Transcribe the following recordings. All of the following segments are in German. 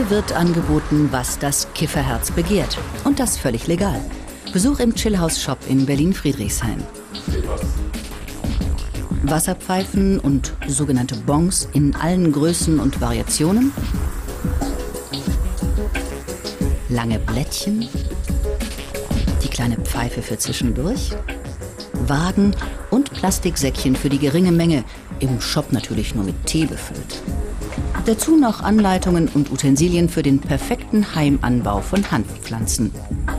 Hier wird angeboten, was das Kifferherz begehrt. Und das völlig legal. Besuch im Chillhouse-Shop in Berlin-Friedrichshain. Wasserpfeifen und sogenannte Bongs in allen Größen und Variationen. Lange Blättchen. Die kleine Pfeife für zwischendurch. Wagen und Plastiksäckchen für die geringe Menge. Im Shop natürlich nur mit Tee befüllt. Dazu noch Anleitungen und Utensilien für den perfekten Heimanbau von Hanfpflanzen.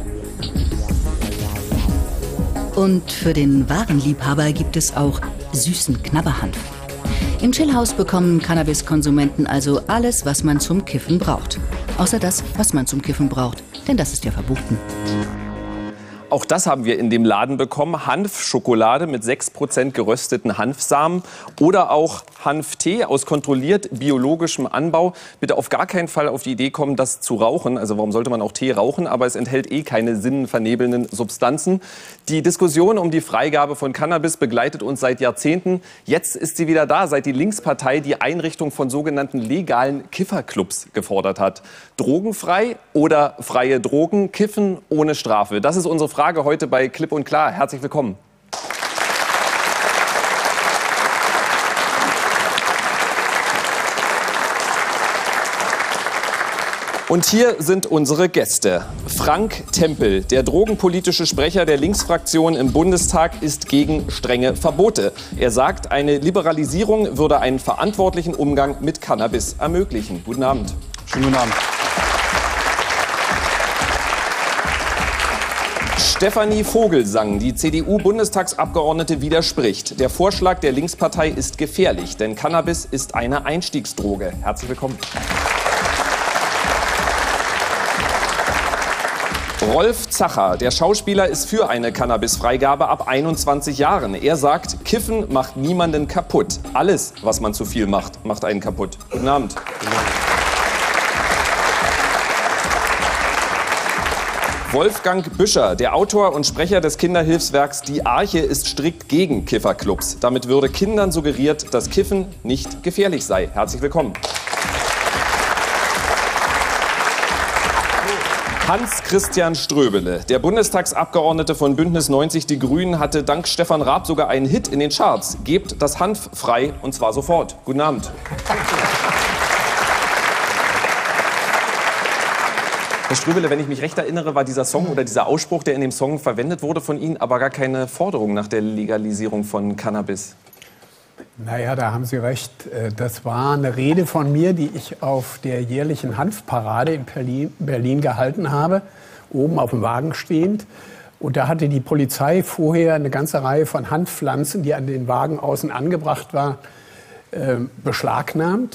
Und für den wahren Liebhaber gibt es auch süßen Knabberhanf. Im Chillhouse bekommen Cannabiskonsumenten also alles, was man zum Kiffen braucht. Außer das, was man zum Kiffen braucht, denn das ist ja verboten. Auch das haben wir in dem Laden bekommen. Hanfschokolade mit 6% gerösteten Hanfsamen oder auch Hanftee aus kontrolliert biologischem Anbau. Bitte auf gar keinen Fall auf die Idee kommen, das zu rauchen. Also warum sollte man auch Tee rauchen? Aber es enthält eh keine sinnenvernebelnden Substanzen. Die Diskussion um die Freigabe von Cannabis begleitet uns seit Jahrzehnten. Jetzt ist sie wieder da, seit die Linkspartei die Einrichtung von sogenannten legalen Kifferclubs gefordert hat. Drogenfrei oder freie Drogen, Kiffen ohne Strafe. Das ist unsere Frage heute bei Klipp und Klar. Herzlich willkommen. Und hier sind unsere Gäste. Frank Tempel, der drogenpolitische Sprecher der Linksfraktion im Bundestag, ist gegen strenge Verbote. Er sagt, eine Liberalisierung würde einen verantwortlichen Umgang mit Cannabis ermöglichen. Guten Abend. Schönen guten Abend. Stefanie Vogelsang, die CDU-Bundestagsabgeordnete, widerspricht. Der Vorschlag der Linkspartei ist gefährlich, denn Cannabis ist eine Einstiegsdroge. Herzlich willkommen. Rolf Zacher, der Schauspieler, ist für eine Cannabisfreigabe ab 21 Jahren. Er sagt, Kiffen macht niemanden kaputt. Alles, was man zu viel macht, macht einen kaputt. Guten Abend. Wolfgang Büscher, der Autor und Sprecher des Kinderhilfswerks Die Arche, ist strikt gegen Kifferclubs. Damit würde Kindern suggeriert, dass Kiffen nicht gefährlich sei. Herzlich willkommen. Hans-Christian Ströbele, der Bundestagsabgeordnete von Bündnis 90 Die Grünen, hatte dank Stefan Raab sogar einen Hit in den Charts. Gebt das Hanf frei, und zwar sofort. Guten Abend. Herr Ströbele, wenn ich mich recht erinnere, war dieser Song oder dieser Ausspruch, der in dem Song verwendet wurde von Ihnen, aber gar keine Forderung nach der Legalisierung von Cannabis. Naja, da haben Sie recht. Das war eine Rede von mir, die ich auf der jährlichen Hanfparade in Berlin gehalten habe, oben auf dem Wagen stehend. Und da hatte die Polizei vorher eine ganze Reihe von Hanfpflanzen, die an den Wagen außen angebracht waren, beschlagnahmt.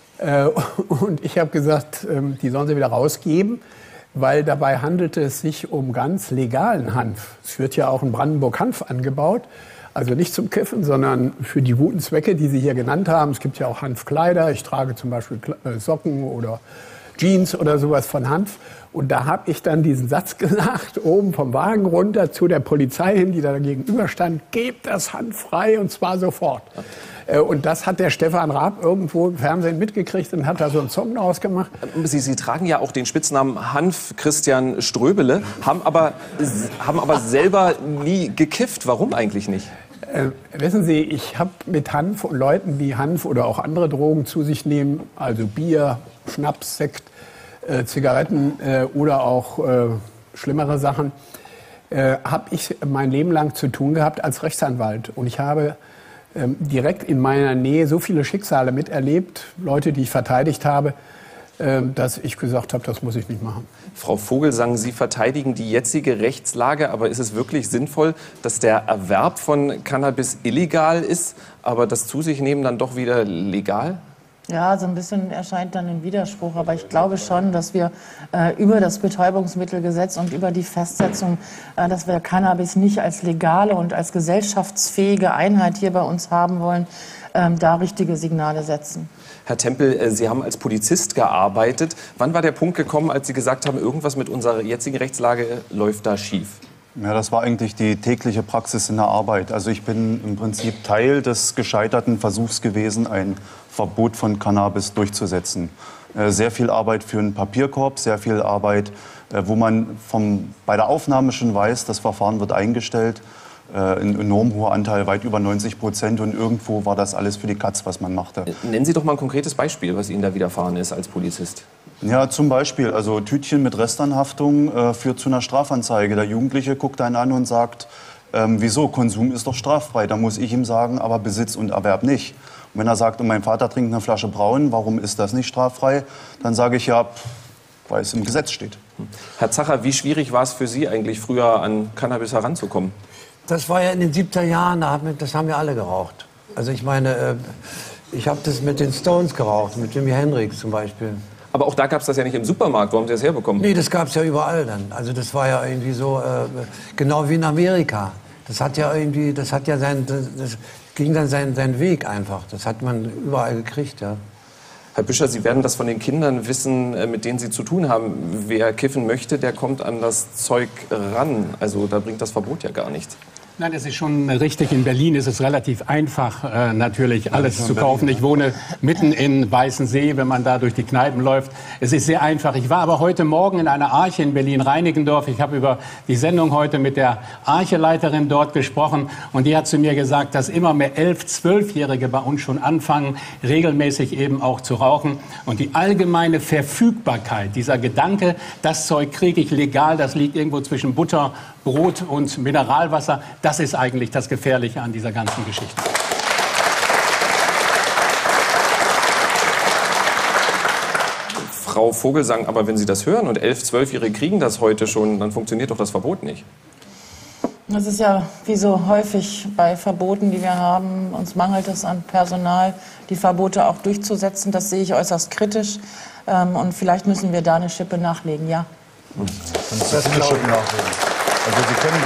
Und ich habe gesagt, die sollen sie wieder rausgeben, weil dabei handelte es sich um ganz legalen Hanf. Es wird ja auch in Brandenburg Hanf angebaut. Also nicht zum Kiffen, sondern für die guten Zwecke, die Sie hier genannt haben. Es gibt ja auch Hanfkleider. Ich trage zum Beispiel Socken oder Jeans oder sowas von Hanf. Und da habe ich dann diesen Satz gesagt, oben vom Wagen runter zu der Polizei hin, die da gegenüber stand, gebt das Hanf frei und zwar sofort. Und das hat der Stefan Raab irgendwo im Fernsehen mitgekriegt und hat da so einen Song daraus gemacht. Sie tragen ja auch den Spitznamen Hanf-Christian Ströbele, haben aber selber nie gekifft. Warum eigentlich nicht? Wissen Sie, ich habe mit Hanf und Leuten, die Hanf oder auch andere Drogen zu sich nehmen, also Bier, Schnaps, Sekt, Zigaretten oder auch schlimmere Sachen, habe ich mein Leben lang zu tun gehabt als Rechtsanwalt. Und ich habe direkt in meiner Nähe so viele Schicksale miterlebt, Leute, die ich verteidigt habe, dass ich gesagt habe, das muss ich nicht machen. Frau Vogelsang, Sie verteidigen die jetzige Rechtslage, aber ist es wirklich sinnvoll, dass der Erwerb von Cannabis illegal ist, aber das zu sich nehmen dann doch wieder legal? Ja, so ein bisschen erscheint dann ein Widerspruch. Aber ich glaube schon, dass wir über das Betäubungsmittelgesetz und über die Festsetzung, dass wir Cannabis nicht als legale und als gesellschaftsfähige Einheit hier bei uns haben wollen, da richtige Signale setzen. Herr Tempel, Sie haben als Polizist gearbeitet. Wann war der Punkt gekommen, als Sie gesagt haben, irgendwas mit unserer jetzigen Rechtslage läuft da schief? Ja, das war eigentlich die tägliche Praxis in der Arbeit. Also ich bin im Prinzip Teil des gescheiterten Versuchs gewesen, ein Verbot von Cannabis durchzusetzen. Sehr viel Arbeit für einen Papierkorb, sehr viel Arbeit, wo man bei der Aufnahme schon weiß, das Verfahren wird eingestellt. Ein enorm hoher Anteil, weit über 90%. Und irgendwo war das alles für die Katz, was man machte. Nennen Sie doch mal ein konkretes Beispiel, was Ihnen da widerfahren ist als Polizist. Ja, zum Beispiel, also Tütchen mit Restanhaftung führt zu einer Strafanzeige. Der Jugendliche guckt einen an und sagt, wieso, Konsum ist doch straffrei. Da muss ich ihm sagen, aber Besitz und Erwerb nicht. Und wenn er sagt, mein Vater trinkt eine Flasche Braun, warum ist das nicht straffrei? Dann sage ich ja, weil es im Gesetz steht. Herr Zacher, wie schwierig war es für Sie eigentlich früher an Cannabis heranzukommen? Das war ja in den 70er Jahren, das haben wir alle geraucht. Also ich meine, ich habe das mit den Stones geraucht, mit Jimi Hendrix zum Beispiel. Aber auch da gab es das ja nicht im Supermarkt. Wo haben Sie das herbekommen? Nee, das gab es ja überall dann. Also das war ja irgendwie so, genau wie in Amerika. Das ging dann seinen Weg einfach. Das hat man überall gekriegt, ja. Herr Büscher, Sie werden das von den Kindern wissen, mit denen Sie zu tun haben. Wer kiffen möchte, der kommt an das Zeug ran. Also da bringt das Verbot ja gar nichts. Nein, das ist schon richtig. In Berlin ist es relativ einfach, natürlich alles zu kaufen. Ich wohne mitten in Weißensee, wenn man da durch die Kneipen läuft. Es ist sehr einfach. Ich war aber heute Morgen in einer Arche in Berlin-Reinickendorf. Ich habe über die Sendung heute mit der Archeleiterin dort gesprochen. Und die hat zu mir gesagt, dass immer mehr 11-, 12-Jährige bei uns schon anfangen, regelmäßig eben auch zu rauchen. Und die allgemeine Verfügbarkeit, dieser Gedanke, das Zeug kriege ich legal, das liegt irgendwo zwischen Butter, Brot und Mineralwasser, das ist eigentlich das Gefährliche an dieser ganzen Geschichte. Frau Vogelsang, aber wenn Sie das hören und 11-, 12-Jährige kriegen das heute schon, dann funktioniert doch das Verbot nicht. Das ist ja wie so häufig bei Verboten, die wir haben. Uns mangelt es an Personal, die Verbote auch durchzusetzen. Das sehe ich äußerst kritisch. Und vielleicht müssen wir da eine Schippe nachlegen, ja. Das eine Schippe nachlegen. Also Sie können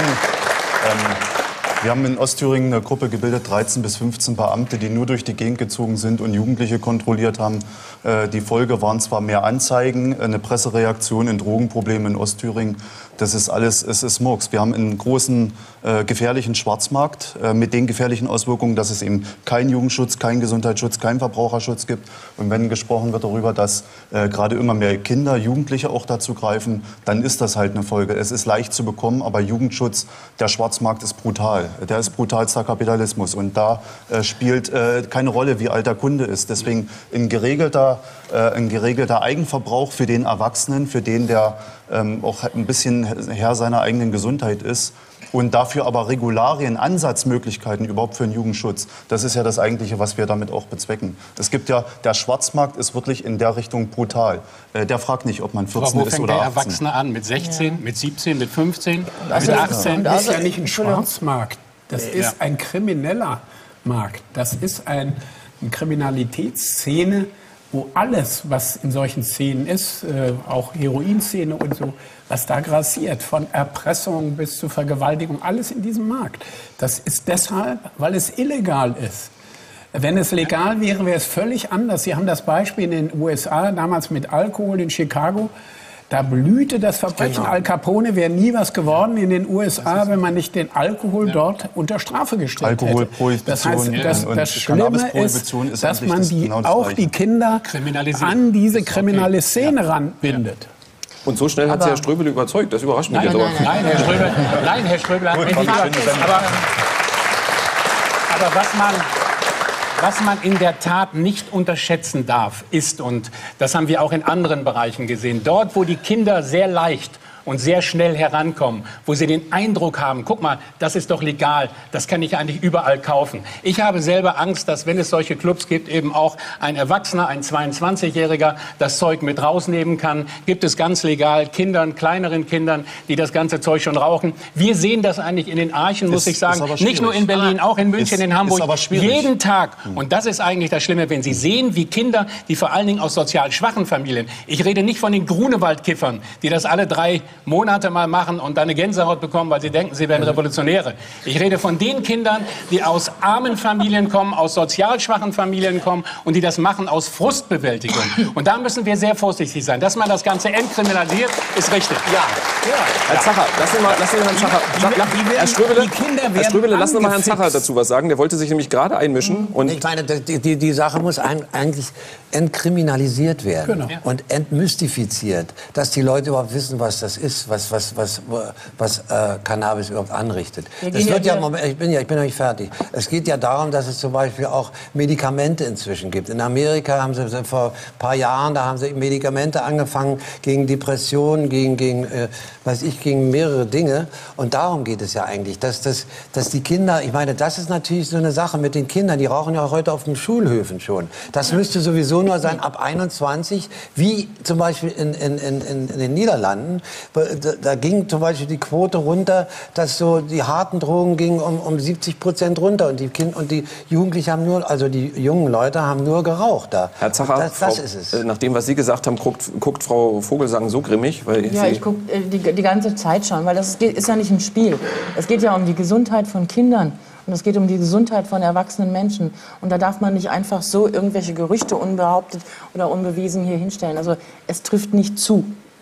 wir haben in Ostthüringen eine Gruppe gebildet, 13 bis 15 Beamte, die nur durch die Gegend gezogen sind und Jugendliche kontrolliert haben. Die Folge waren zwar mehr Anzeigen, eine Pressereaktion in Drogenproblemen in Ostthüringen. Das ist alles, es ist Murks. Wir haben einen großen, gefährlichen Schwarzmarkt mit den gefährlichen Auswirkungen, dass es eben keinen Jugendschutz, keinen Gesundheitsschutz, keinen Verbraucherschutz gibt. Und wenn gesprochen wird darüber, dass gerade immer mehr Kinder, Jugendliche auch dazu greifen, dann ist das halt eine Folge. Es ist leicht zu bekommen, aber Jugendschutz, der Schwarzmarkt ist brutal. Der ist brutalster Kapitalismus. Und da spielt keine Rolle, wie alt der Kunde ist. Deswegen ein geregelter Eigenverbrauch für den Erwachsenen, für den, der auch ein bisschen Herr seiner eigenen Gesundheit ist. Und dafür aber Regularien, Ansatzmöglichkeiten überhaupt für den Jugendschutz. Das ist ja das Eigentliche, was wir damit auch bezwecken. Es gibt ja, der Schwarzmarkt ist wirklich in der Richtung brutal. Der fragt nicht, ob man 14 ist oder 18. Aber wo fängt der Erwachsene an? Mit 16, mit 17, mit 15, mit 18? Das ist ja nicht ein Schwarzmarkt. Das ist ein krimineller Markt. Das ist eine Kriminalitätsszene, wo alles, was in solchen Szenen ist, auch Heroinszene und so, was da grassiert, von Erpressung bis zu Vergewaltigung, alles in diesem Markt. Das ist deshalb, weil es illegal ist. Wenn es legal wäre, wäre es völlig anders. Sie haben das Beispiel in den USA, damals mit Alkohol in Chicago. Da blühte das Verbrechen. Genau. Al Capone wäre nie was geworden in den USA, wenn man nicht den Alkohol dort unter Strafe gestellt hätte. Das heißt, das Schlimme ist, dass man die Kinder an diese kriminelle Szene ranbindet. Und so schnell hat Sie Herr Ströbele überzeugt. Das überrascht mich jetzt aber. Nein, Herr Ströbele hat mich nicht aber was man in der Tat nicht unterschätzen darf, ist, und das haben wir auch in anderen Bereichen gesehen, dort, wo die Kinder sehr leicht und sehr schnell herankommen, wo sie den Eindruck haben, guck mal, das ist doch legal, das kann ich eigentlich überall kaufen. Ich habe selber Angst, dass, wenn es solche Clubs gibt, eben auch ein Erwachsener, ein 22-Jähriger das Zeug mit rausnehmen kann. Gibt es ganz legal Kindern, kleineren Kindern, die das ganze Zeug schon rauchen. Wir sehen das eigentlich in den Archen, muss ich sagen, nicht nur in Berlin, auch in München, in Hamburg, jeden Tag. Und das ist eigentlich das Schlimme, wenn Sie sehen, wie Kinder, die vor allen Dingen aus sozial schwachen Familien, ich rede nicht von den Grunewaldkiffern, die das alle 3 Monate mal machen und dann eine Gänsehaut bekommen, weil sie denken, sie wären Revolutionäre. Ich rede von den Kindern, die aus armen Familien kommen, aus sozial schwachen Familien kommen und die das machen aus Frustbewältigung. Und da müssen wir sehr vorsichtig sein. Dass man das Ganze entkriminalisiert, ist richtig. Ja. Herr Zacher, lassen wir mal Herrn Zacher. Herr Ströbele, lassen wir mal Herrn Zacher dazu was sagen. Der wollte sich nämlich gerade einmischen. Und ich meine, die Sache muss eigentlich entkriminalisiert werden und entmystifiziert, dass die Leute überhaupt wissen, was das ist, was Cannabis überhaupt anrichtet. Das wird ja, ich bin noch nicht fertig. Es geht ja darum, dass es zum Beispiel auch Medikamente inzwischen gibt. In Amerika haben sie vor ein paar Jahren, da haben sie Medikamente angefangen gegen Depressionen, gegen mehrere Dinge. Und darum geht es ja eigentlich, dass die Kinder, ich meine, das ist natürlich so eine Sache mit den Kindern, die rauchen ja auch heute auf den Schulhöfen schon. Das müsste sowieso nur sein ab 21, wie zum Beispiel in den Niederlanden. Da ging zum Beispiel die Quote runter, dass so die harten Drogen gingen um 70% runter und die Jugendlichen haben nur, also die jungen Leute haben nur geraucht da. Herr Zacher, das ist es. Nach dem, was Sie gesagt haben, guckt Frau Vogelsang so grimmig? Weil ja, ich gucke die ganze Zeit schon, weil das ist ja nicht ein Spiel. Es geht ja um die Gesundheit von Kindern. Und es geht um die Gesundheit von erwachsenen Menschen. Und da darf man nicht einfach so irgendwelche Gerüchte unbehauptet oder unbewiesen hier hinstellen. Also es trifft nicht zu.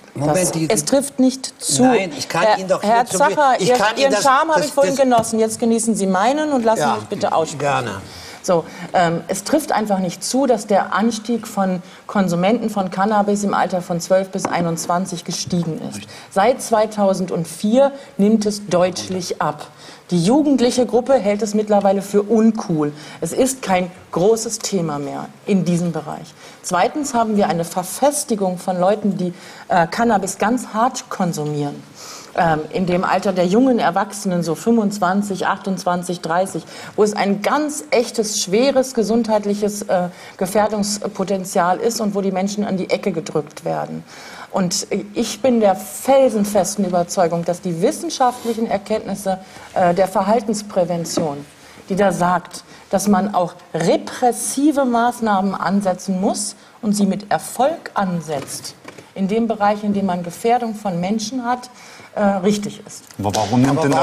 Es trifft nicht zu. Nein, ich kann Ihnen doch Herr Zacher, Ihren Charme habe ich vorhin genossen. Jetzt genießen Sie meinen und lassen mich bitte aussprechen. Gerne. So, es trifft einfach nicht zu, dass der Anstieg von Konsumenten von Cannabis im Alter von 12 bis 21 gestiegen ist. Seit 2004 nimmt es deutlich ab. Die jugendliche Gruppe hält es mittlerweile für uncool. Es ist kein großes Thema mehr in diesem Bereich. Zweitens haben wir eine Verfestigung von Leuten, die Cannabis ganz hart konsumieren. In dem Alter der jungen Erwachsenen, so 25, 28, 30, wo es ein ganz echtes, schweres gesundheitliches Gefährdungspotenzial ist und wo die Menschen an die Ecke gedrückt werden. Und ich bin der felsenfesten Überzeugung, dass die wissenschaftlichen Erkenntnisse der Verhaltensprävention, die da sagt, dass man auch repressive Maßnahmen ansetzen muss und sie mit Erfolg ansetzt, in dem Bereich, in dem man Gefährdung von Menschen hat, richtig ist. Aber warum nimmt denn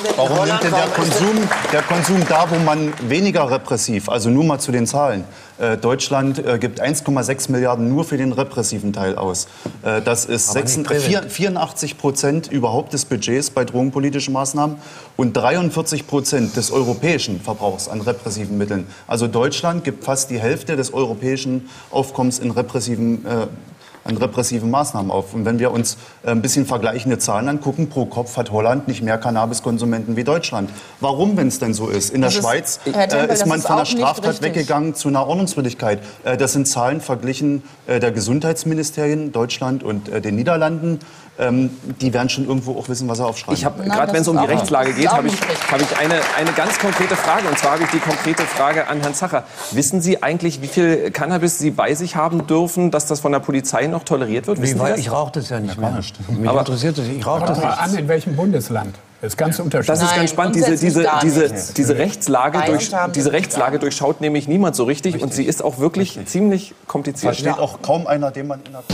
der Konsum da, wo man weniger repressiv, also nur mal zu den Zahlen. Deutschland gibt 1,6 Milliarden nur für den repressiven Teil aus. Das ist 84% überhaupt des Budgets bei drogenpolitischen Maßnahmen und 43% des europäischen Verbrauchs an repressiven Mitteln. Also Deutschland gibt fast die Hälfte des europäischen Aufkommens an repressiven Maßnahmen auf. Und wenn wir uns ein bisschen vergleichende Zahlen angucken, pro Kopf hat Holland nicht mehr Cannabiskonsumenten wie Deutschland. Warum, wenn es denn so ist? In der Schweiz ist man von der Straftat weggegangen zu einer Ordnungswidrigkeit. Das sind Zahlen verglichen der Gesundheitsministerien Deutschland und den Niederlanden. Die werden schon irgendwo auch wissen, was er aufschreibt. Gerade wenn es um die Rechtslage geht, habe ich eine ganz konkrete Frage. Und zwar habe ich die konkrete Frage an Herrn Zacher. Wissen Sie eigentlich, wie viel Cannabis Sie bei sich haben dürfen, dass das von der Polizei noch toleriert wird? Ich rauche das ja nicht mehr. Mich interessiert das. Ich rauche das nicht. An in welchem Bundesland? Das ist ganz unterschiedlich. Das ist ganz spannend. Diese Rechtslage durchschaut nämlich niemand so richtig. Und sie ist auch wirklich ziemlich kompliziert. Versteht auch kaum einer, den man in der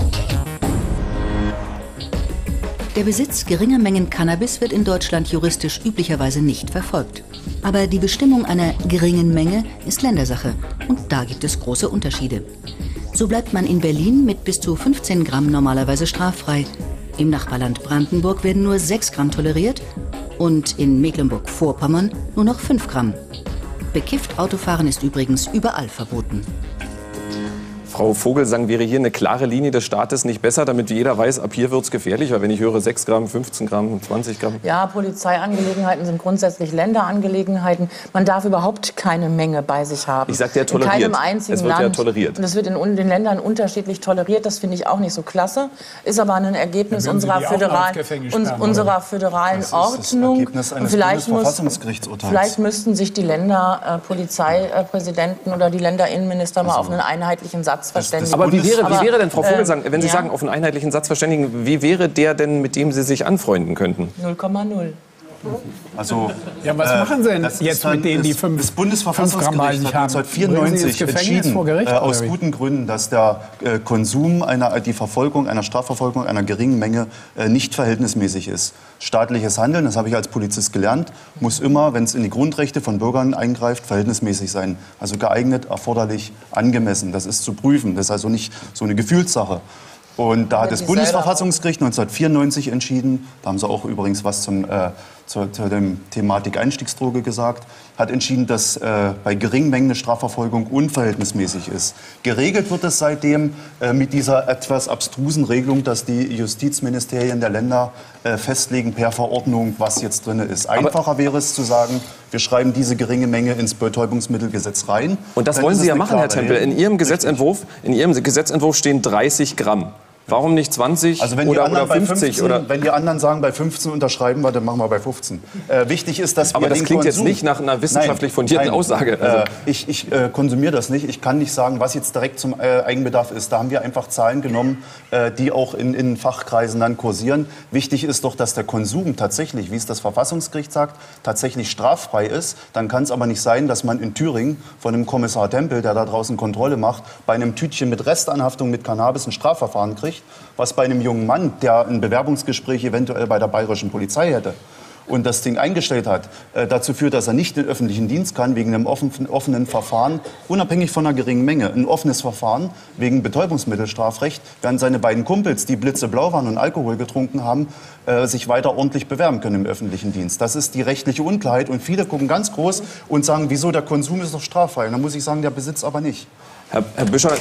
Der Besitz geringer Mengen Cannabis wird in Deutschland juristisch üblicherweise nicht verfolgt. Aber die Bestimmung einer geringen Menge ist Ländersache und da gibt es große Unterschiede. So bleibt man in Berlin mit bis zu 15 Gramm normalerweise straffrei. Im Nachbarland Brandenburg werden nur 6 Gramm toleriert und in Mecklenburg-Vorpommern nur noch 5 Gramm. Bekifft Autofahren ist übrigens überall verboten. Frau Vogelsang, wäre hier eine klare Linie des Staates nicht besser, damit jeder weiß, ab hier wird es gefährlich? Weil wenn ich höre 6 Gramm, 15 Gramm, 20 Gramm. Ja, Polizeiangelegenheiten sind grundsätzlich Länderangelegenheiten. Man darf überhaupt keine Menge bei sich haben. Ich sagte ja toleriert. In keinem einzigen es wird Land. Ja toleriert. Und es wird in den Ländern unterschiedlich toleriert. Das finde ich auch nicht so klasse. Ist aber ein Ergebnis unserer föderalen Ordnung. Und vielleicht müssten sich die Länderpolizeipräsidenten oder die Länderinnenminister mal auf einen einheitlichen Satz verständigen. Aber wie wäre denn, Frau Vogelsang, wenn Sie sagen, auf einen einheitlichen Satz verständigen, wie wäre der denn, mit dem Sie sich anfreunden könnten? 0,0. Also, ja, was machen Sie denn jetzt mit denen, die 5 Das Bundesverfassungsgericht hat 1994 entschieden, aus guten Gründen, dass der Konsum, die Verfolgung, einer Strafverfolgung einer geringen Menge nicht verhältnismäßig ist. Staatliches Handeln, das habe ich als Polizist gelernt, muss immer, wenn es in die Grundrechte von Bürgern eingreift, verhältnismäßig sein. Also geeignet, erforderlich, angemessen. Das ist zu prüfen. Das ist also nicht so eine Gefühlssache. Und da hat das Bundesverfassungsgericht 1994 entschieden, da haben sie auch übrigens was zur Thematik Einstiegsdroge gesagt, hat entschieden, dass bei geringen Mengen eine Strafverfolgung unverhältnismäßig ist. Geregelt wird es seitdem mit dieser etwas abstrusen Regelung, dass die Justizministerien der Länder festlegen per Verordnung, was jetzt drin ist. Einfacher wäre es zu sagen, wir schreiben diese geringe Menge ins Betäubungsmittelgesetz rein. Und das wollen Sie ja machen, Herr Tempel. In Ihrem Gesetzentwurf stehen 30 Gramm. Warum nicht 20 oder 50? Wenn die anderen sagen, bei 15 unterschreiben wir, dann machen wir bei 15. Wichtig ist, dass wir Aber das klingt jetzt nicht nach einer wissenschaftlich fundierten Aussage. Also ich konsumiere das nicht. Ich kann nicht sagen, was jetzt direkt zum Eigenbedarf ist. Da haben wir einfach Zahlen genommen, die auch in Fachkreisen dann kursieren. Wichtig ist doch, dass der Konsum tatsächlich, wie es das Verfassungsgericht sagt, tatsächlich straffrei ist. Dann kann es aber nicht sein, dass man in Thüringen von einem Kommissar Tempel, der da draußen Kontrolle macht, bei einem Tütchen mit Restanhaftung mit Cannabis ein Strafverfahren kriegt, was bei einem jungen Mann, der ein Bewerbungsgespräch eventuell bei der bayerischen Polizei hätte und das Ding eingestellt hat, dazu führt, dass er nicht in den öffentlichen Dienst kann wegen einem offenen Verfahren, unabhängig von einer geringen Menge. Ein offenes Verfahren wegen Betäubungsmittelstrafrecht, während seine beiden Kumpels, die blitzeblau waren und Alkohol getrunken haben, sich weiter ordentlich bewerben können im öffentlichen Dienst. Das ist die rechtliche Unklarheit und viele gucken ganz groß und sagen, wieso, der Konsum ist doch straffrei. Und dann muss ich sagen, der Besitz aber nicht. Herr Büscher,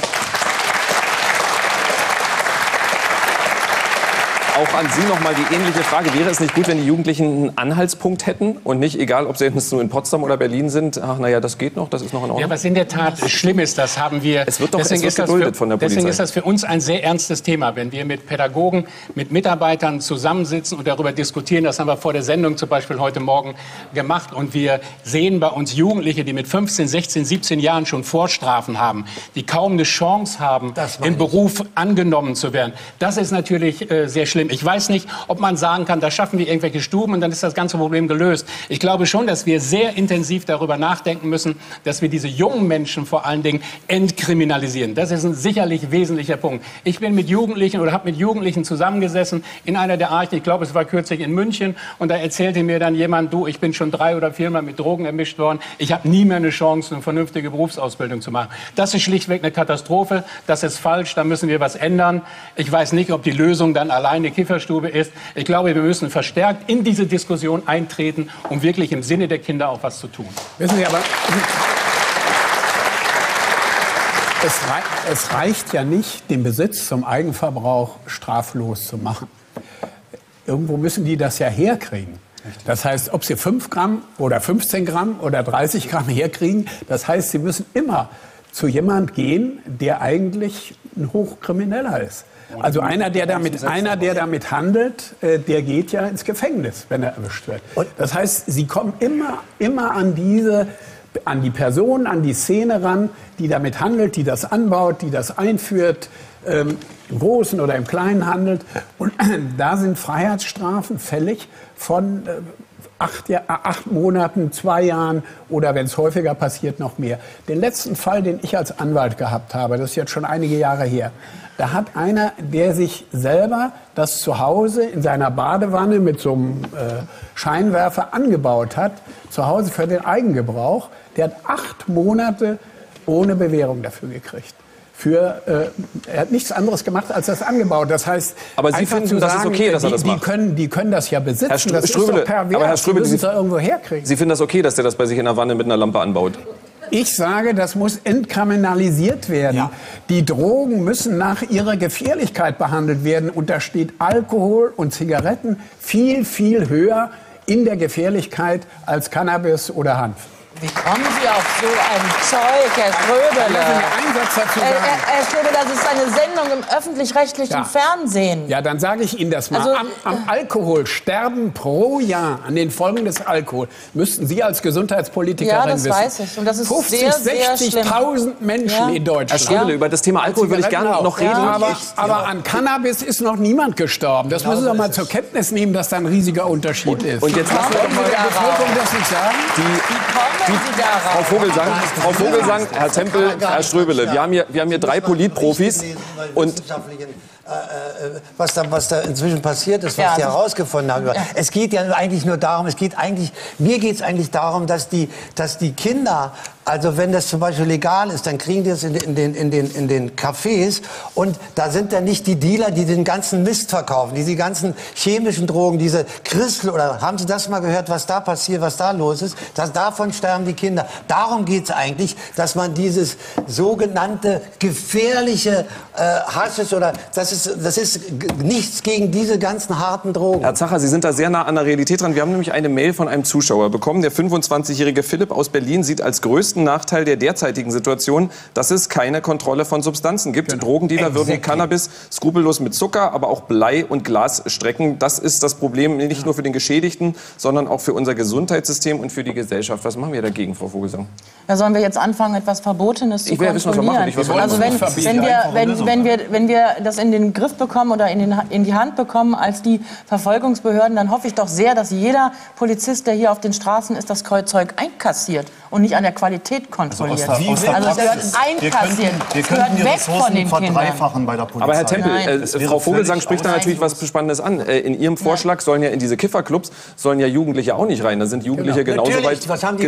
auch an Sie noch mal die ähnliche Frage. Wäre es nicht gut, wenn die Jugendlichen einen Anhaltspunkt hätten und nicht, egal ob sie jetzt nur in Potsdam oder Berlin sind, ach naja, das geht noch, das ist noch in Ordnung? Ja, was in der Tat schlimm ist, das haben wir... Es wird geduldet von der Polizei. Deswegen ist das für uns ein sehr ernstes Thema. Wenn wir mit Pädagogen, mit Mitarbeitern zusammensitzen und darüber diskutieren, das haben wir vor der Sendung zum Beispiel heute Morgen gemacht, und wir sehen bei uns Jugendliche, die mit 15, 16, 17 Jahren schon Vorstrafen haben, die kaum eine Chance haben, im Beruf angenommen zu werden. Das ist natürlich sehr schlimm. Ich weiß nicht, ob man sagen kann, da schaffen wir irgendwelche Stuben und dann ist das ganze Problem gelöst. Ich glaube schon, dass wir sehr intensiv darüber nachdenken müssen, dass wir diese jungen Menschen vor allen Dingen entkriminalisieren. Das ist ein sicherlich wesentlicher Punkt. Ich bin mit Jugendlichen oder habe mit Jugendlichen zusammengesessen in einer der Archen, ich glaube, es war kürzlich in München, und da erzählte mir dann jemand, du, ich bin schon 3 oder 4 Mal mit Drogen erwischt worden, ich habe nie mehr eine Chance, eine vernünftige Berufsausbildung zu machen. Das ist schlichtweg eine Katastrophe, das ist falsch, da müssen wir was ändern. Ich weiß nicht, ob die Lösung dann alleine Kifferstube ist. Ich glaube, wir müssen verstärkt in diese Diskussion eintreten, um wirklich im Sinne der Kinder auch was zu tun. Wissen Sie aber, es reicht ja nicht, den Besitz zum Eigenverbrauch straflos zu machen. Irgendwo müssen die das ja herkriegen. Das heißt, ob sie 5 Gramm oder 15 Gramm oder 30 Gramm herkriegen, das heißt, sie müssen immer zu jemand gehen, der eigentlich ein Hochkrimineller ist. Also einer, der damit handelt, der geht ja ins Gefängnis, wenn er erwischt wird. Das heißt, sie kommen immer an die Person, an die Szene ran, die damit handelt, die das anbaut, die das einführt, im großen oder im kleinen handelt. Und da sind Freiheitsstrafen fällig von 8 Monaten, 2 Jahren oder, wenn es häufiger passiert, noch mehr. Den letzten Fall, den ich als Anwalt gehabt habe, das ist jetzt schon einige Jahre her, da hat einer, der sich selber das zu Hause in seiner Badewanne mit so einem Scheinwerfer angebaut hat, zu Hause für den Eigengebrauch, der hat 8 Monate ohne Bewährung dafür gekriegt. Er hat nichts anderes gemacht, als das angebaut. Das heißt, aber Sie finden, das ist okay, dass er das macht? Die können das ja besitzen. Das ist doch pervers. Aber Herr Ströbele, Sie müssen es irgendwo herkriegen. Sie finden das okay, dass der das bei sich in der Wanne mit einer Lampe anbaut? Ich sage, das muss entkriminalisiert werden. Ja. Die Drogen müssen nach ihrer Gefährlichkeit behandelt werden. Und da steht Alkohol und Zigaretten viel, viel höher in der Gefährlichkeit als Cannabis oder Hanf. Wie kommen Sie auf so ein Zeug, Herr Ströbele? Herr Ströbele, das ist eine Sendung im öffentlich-rechtlichen Fernsehen. Ja, dann sage ich Ihnen das mal. Also, am Alkohol sterben pro Jahr an den Folgen des Alkohols, müssten Sie als Gesundheitspolitikerin wissen. Ja, das weiß ich. Und das ist 60.000 Menschen in Deutschland. Herr Ströbele, über das Thema Alkohol würde ich gerne noch reden. Aber an Cannabis ist noch niemand gestorben. Das müssen Sie mal zur Kenntnis nehmen, dass da ein riesiger Unterschied ist. Und jetzt lassen wir doch mal der Bevölkerung das nicht sagen. Frau Vogelsang, Herr Tempel, Herr Ströbele, wir haben hier 3 Politprofis und was da inzwischen passiert ist, was die herausgefunden haben. Es geht ja eigentlich nur darum, mir geht es eigentlich darum, dass die Kinder, also wenn das zum Beispiel legal ist, dann kriegen die es in den Cafés und da sind dann nicht die Dealer, die den ganzen Mist verkaufen, diese ganzen chemischen Drogen, diese Crystal, oder haben Sie das mal gehört, was da passiert, was da los ist? Davon sterben die Kinder. Darum geht es eigentlich, dass man dieses sogenannte gefährliche Haschisch oder das ist nichts gegen diese ganzen harten Drogen. Herr Zacher, Sie sind da sehr nah an der Realität dran. Wir haben nämlich eine Mail von einem Zuschauer bekommen. Der 25-jährige Philipp aus Berlin sieht als größten Nachteil der derzeitigen Situation, dass es keine Kontrolle von Substanzen gibt. Genau. Drogendealer würden Cannabis skrupellos mit Zucker, aber auch Blei und Glas strecken. Das ist das Problem nicht nur für den Geschädigten, sondern auch für unser Gesundheitssystem und für die Gesellschaft. Was machen wir dagegen, Frau Vogelsang? Ja, sollen wir jetzt anfangen, etwas Verbotenes zu kontrollieren? Ich will ja wissen, was wir machen. Also wenn wir das in den Griff bekommen oder in die Hand bekommen als die Verfolgungsbehörden, dann hoffe ich doch sehr, dass jeder Polizist, der hier auf den Straßen ist, das Zeug einkassiert und nicht an der Qualität kontrolliert. Also es gehört einkassiert. Wir könnten die Ressourcen verdreifachen bei der Polizei. Aber Herr Tempel, Frau Vogelsang spricht da natürlich was Spannendes an. In Ihrem Vorschlag sollen ja in diese Kifferclubs Jugendliche auch nicht rein. Da sind Jugendliche genauso weit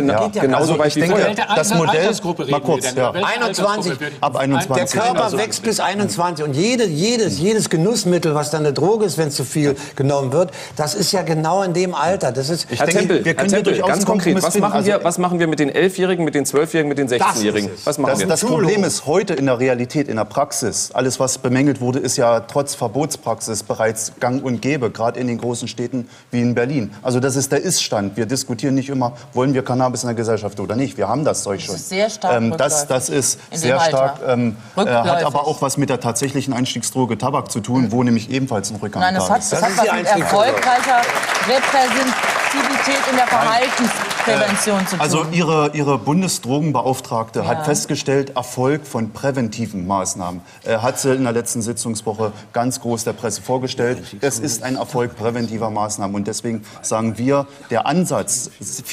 wie vorher. Das Modell, mal kurz, 21. Ab 21. Der Körper wächst bis 21 und jedes Genussmittel, was dann eine Droge ist, wenn zu viel genommen wird, das ist ja genau in dem Alter. Das ist, Herr Tempel, ganz konkret, was machen wir mit den 11-Jährigen, mit den 12-Jährigen, mit den 16-Jährigen? Was machen wir? Das Problem ist heute in der Realität, in der Praxis, alles was bemängelt wurde, ist ja trotz Verbotspraxis bereits gang und gäbe, gerade in den großen Städten wie in Berlin. Also das ist der Ist-Stand. Wir diskutieren nicht immer, wollen wir Cannabis in der Gesellschaft oder nicht. Wir haben das Zeug schon. Das ist sehr stark das ist sehr stark, hat aber auch was mit der tatsächlichen Einstiegsdroge Tabak zu tun, wo nämlich ebenfalls ein Rückgang da ist. Das hat was mit erfolgreicher Repräsentativität in der Verhaltensprävention zu tun. Also Ihre Bundesdrogenbeauftragte hat festgestellt, Erfolg von präventiven Maßnahmen. Hat sie in der letzten Sitzungswoche ganz groß der Presse vorgestellt. Es ist ein Erfolg präventiver Maßnahmen. Und deswegen sagen wir, der Ansatz,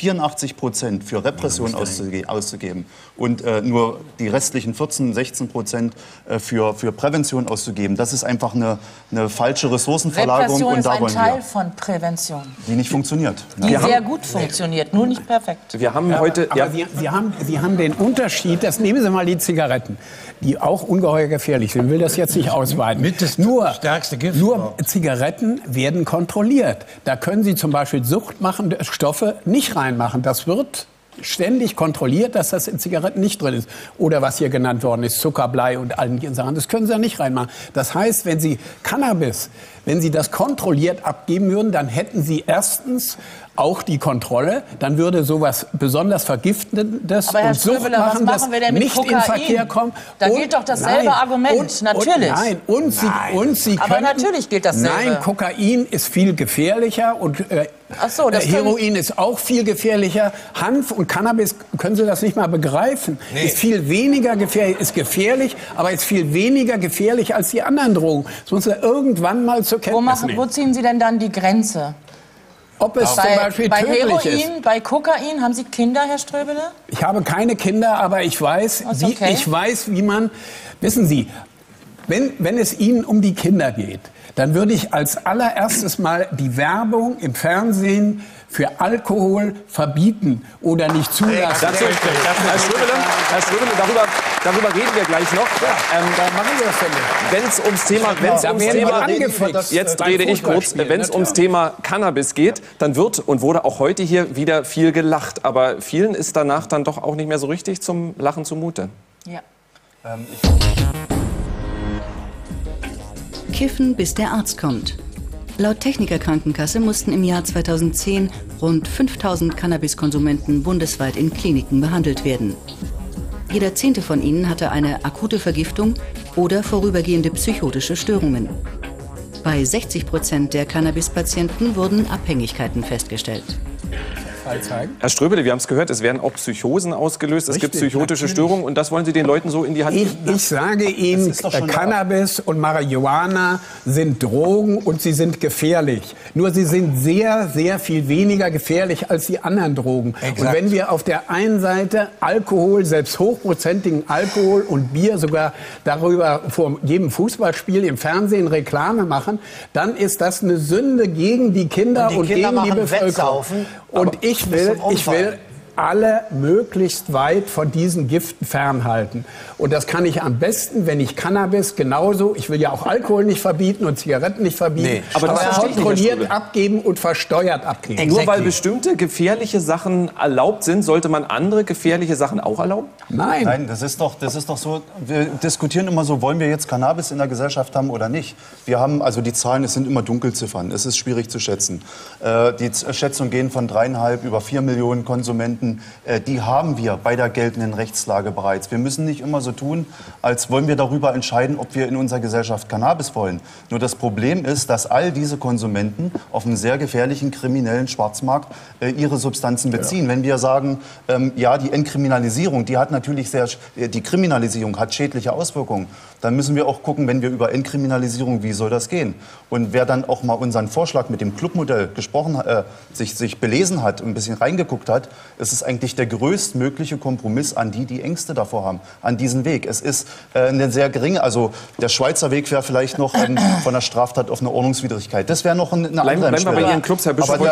84% für Repression auszugeben und nur die restlichen 16% für Prävention auszugeben, das ist einfach eine falsche Ressourcenverlagerung. Repression und da ist ein Teil von Prävention. Die nicht funktioniert. Die sehr gut funktioniert, nur nicht perfekt. Wir haben heute... Aber Sie haben den Unterschied, das nehmen Sie mal die Zigaretten, die auch ungeheuer gefährlich sind. Ich will das jetzt nicht ausweiten. Nur Zigaretten werden kontrolliert. Da können Sie zum Beispiel suchtmachende Stoffe nicht reinmachen. Das wird ständig kontrolliert, dass das in Zigaretten nicht drin ist. Oder was hier genannt worden ist, Zucker, Blei und allen Sachen. Das können Sie ja nicht reinmachen. Das heißt, wenn Sie Cannabis, wenn Sie das kontrolliert abgeben würden, dann hätten Sie erstens auch die Kontrolle, dann würde sowas besonders Vergiftendes und Suchtmachendes nicht in Verkehr kommen. Da gilt doch dasselbe Argument, natürlich. Aber natürlich gilt dasselbe. Nein, Kokain ist viel gefährlicher und Heroin ist auch viel gefährlicher. Hanf und Cannabis, können Sie das nicht mal begreifen? Nee. Ist viel weniger gefährlich, ist gefährlich, aber ist viel weniger gefährlich als die anderen Drogen. Das muss man irgendwann mal zur Kenntnis nehmen. Wo ziehen Sie denn dann die Grenze? Ob es zum Beispiel tödlich ist. Bei Kokain, haben Sie Kinder, Herr Ströbele? Ich habe keine Kinder, aber ich weiß, wie man... Wissen Sie, wenn es Ihnen um die Kinder geht, dann würde ich als allererstes mal die Werbung im Fernsehen für Alkohol verbieten oder nicht zulassen. Herr Ströbele, darüber reden wir gleich noch. Dann machen wir das denn nicht. Wenn es ums Thema Cannabis geht, dann wird und wurde auch heute hier wieder viel gelacht. Aber vielen ist danach dann doch auch nicht mehr so richtig zum Lachen zumute. Ja. Kiffen, bis der Arzt kommt. Laut Techniker Krankenkasse mussten im Jahr 2010 rund 5000 Cannabiskonsumenten bundesweit in Kliniken behandelt werden. Jeder 10. von ihnen hatte eine akute Vergiftung oder vorübergehende psychotische Störungen. Bei 60% der Cannabispatienten wurden Abhängigkeiten festgestellt. Herr Ströbele, wir haben es gehört, es werden auch Psychosen ausgelöst, es gibt psychotische Störungen und das wollen Sie den Leuten so in die Hand geben? Ich sage Ihnen, Cannabis und Marihuana sind Drogen und sie sind gefährlich. Nur sie sind sehr, sehr viel weniger gefährlich als die anderen Drogen. Exakt. Und wenn wir auf der einen Seite Alkohol, selbst hochprozentigen Alkohol und Bier sogar darüber vor jedem Fußballspiel im Fernsehen Reklame machen, dann ist das eine Sünde gegen die Kinder und gegen die Bevölkerung. Und ich will alle möglichst weit von diesen Giften fernhalten. Und das kann ich am besten, wenn ich Cannabis genauso, ich will ja auch Alkohol nicht verbieten und Zigaretten nicht verbieten, aber kontrolliert abgeben und versteuert abgeben. Nur weil bestimmte gefährliche Sachen erlaubt sind, sollte man andere gefährliche Sachen auch erlauben? Nein. Nein, das ist doch so, wir diskutieren immer so, wollen wir jetzt Cannabis in der Gesellschaft haben oder nicht? Wir haben, also die Zahlen, es sind immer Dunkelziffern, es ist schwierig zu schätzen. Die Schätzungen gehen von 3,5 über 4 Millionen Konsumenten. Die haben wir bei der geltenden Rechtslage bereits. Wir müssen nicht immer so tun, als wollen wir darüber entscheiden, ob wir in unserer Gesellschaft Cannabis wollen. Nur das Problem ist, dass all diese Konsumenten auf einem sehr gefährlichen kriminellen Schwarzmarkt ihre Substanzen beziehen. Ja. Wenn wir sagen, ja, die Entkriminalisierung, die Kriminalisierung hat schädliche Auswirkungen, dann müssen wir auch gucken, wenn wir über Entkriminalisierung, wie soll das gehen? Und wer dann auch mal unseren Vorschlag mit dem Clubmodell sich belesen hat, ein bisschen reingeguckt hat, es ist eigentlich der größtmögliche Kompromiss an die Ängste davor haben, an diesen Weg. Es ist eine sehr geringe, also der Schweizer Weg wäre vielleicht noch von einer Straftat auf eine Ordnungswidrigkeit. Das wäre noch eine andere Bleiben wir bei Ihren Clubs, Herr Bischof.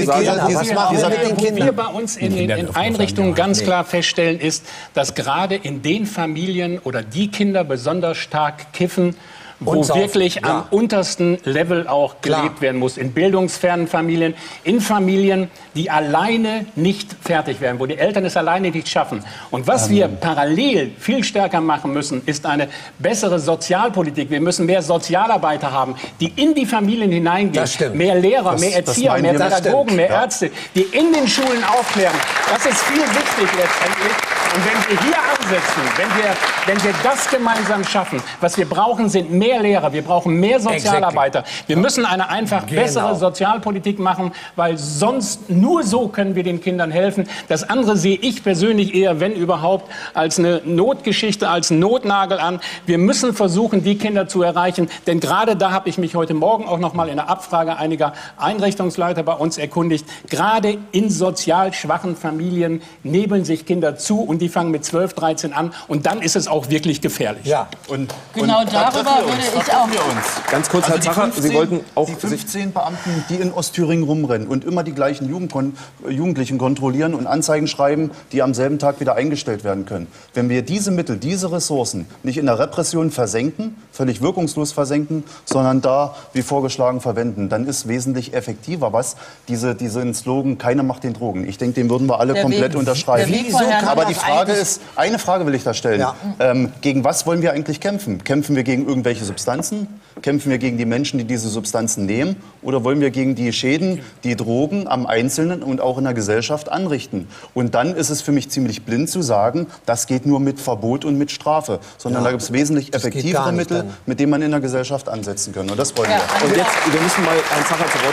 Was wir bei uns in den Einrichtungen ganz klar feststellen, ist, dass gerade in den Familien oder die Kinder besonders stark kiffen, wo wirklich am untersten Level auch gelebt werden muss. In bildungsfernen Familien, in Familien, die alleine nicht fertig werden, wo die Eltern es alleine nicht schaffen. Und was wir parallel viel stärker machen müssen, ist eine bessere Sozialpolitik. Wir müssen mehr Sozialarbeiter haben, die in die Familien hineingehen. Mehr Lehrer, mehr Erzieher, mehr Pädagogen, mehr Ärzte, die in den Schulen aufklären. Das ist viel wichtig letztendlich. Und wenn wir hier ansetzen, wenn wir das gemeinsam schaffen, was wir brauchen, sind mehr Lehrer, wir brauchen mehr Sozialarbeiter. Wir müssen eine einfach bessere Sozialpolitik machen, weil sonst nur so können wir den Kindern helfen. Das andere sehe ich persönlich eher, wenn überhaupt, als eine Notgeschichte, als Notnagel an. Wir müssen versuchen, die Kinder zu erreichen, denn gerade da habe ich mich heute Morgen auch noch mal in der Abfrage einiger Einrichtungsleiter bei uns erkundigt. Gerade in sozial schwachen Familien nebeln sich Kinder zu und die fangen mit 12, 13 an und dann ist es auch wirklich gefährlich. Ja. Genau darüber würde ich auch. Ganz kurz, Herr Zacher, Sie wollten auch... Die 15 Beamten, die in Ostthüringen rumrennen und immer die gleichen Jugendlichen kontrollieren und Anzeigen schreiben, die am selben Tag wieder eingestellt werden können. Wenn wir diese Mittel, diese Ressourcen nicht in der Repression versenken, völlig wirkungslos versenken, sondern da, wie vorgeschlagen, verwenden, dann ist wesentlich effektiver diesen Slogan, keiner macht den Drogen. Ich denke, den würden wir alle komplett unterschreiben. Aber die Frage ist, eine Frage will ich da stellen. Ja. Gegen was wollen wir eigentlich kämpfen? Kämpfen wir gegen irgendwelche Substanzen? Kämpfen wir gegen die Menschen, die diese Substanzen nehmen? Oder wollen wir gegen die Schäden, die Drogen am Einzelnen und auch in der Gesellschaft anrichten? Und dann ist es für mich ziemlich blind zu sagen, das geht nur mit Verbot und mit Strafe. Sondern da gibt es wesentlich effektivere Mittel, mit denen man in der Gesellschaft ansetzen kann. Und das wollen wir. Und jetzt, wir müssen mal Herrn Zacher zu Wort